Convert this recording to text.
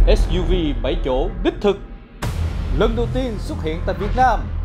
SUV 7 chỗ đích thực lần đầu tiên xuất hiện tại Việt Nam.